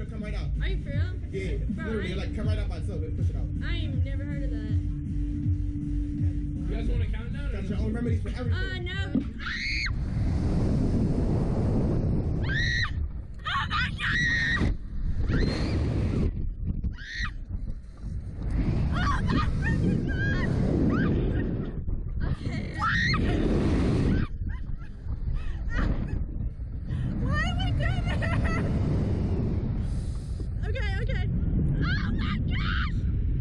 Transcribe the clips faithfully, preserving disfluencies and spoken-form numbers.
it'll come right out. Are you for real? Yeah, Bro, literally, like come right out by itself and push it out. I ain't never heard of that. You guys want a countdown? Got your own remedies for everything. Uh, no. Oh my god! Oh my freaking god! Okay. Why am I doing that? Okay, okay. Oh my gosh!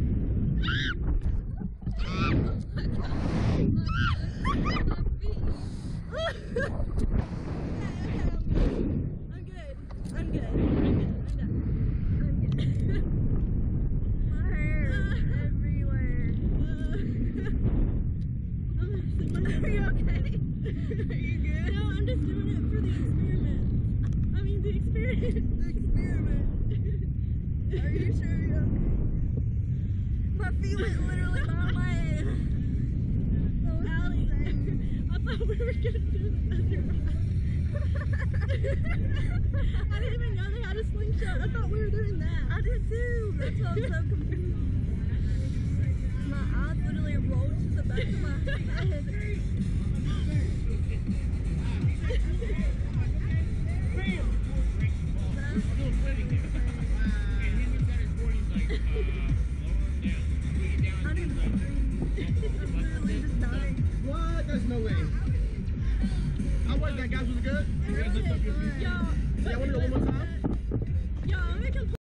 Oh my god. I'm good. I'm good. I'm good. I'm done. I'm good. My hair is everywhere. Are you okay? Are you good? No, I'm just doing it for the experiment. I mean, the experience. The experiment. Are you sure you're okay? My feet went literally by my head. Allie, I thought we were gonna do the other one. I didn't even know they had a slingshot. I thought we were doing that. I did too. That's why I'm so confused. My eyes literally rolled to the back of my head. What? There's no way. I was that guys was good. Y'all, Yeah, I want to go one more time.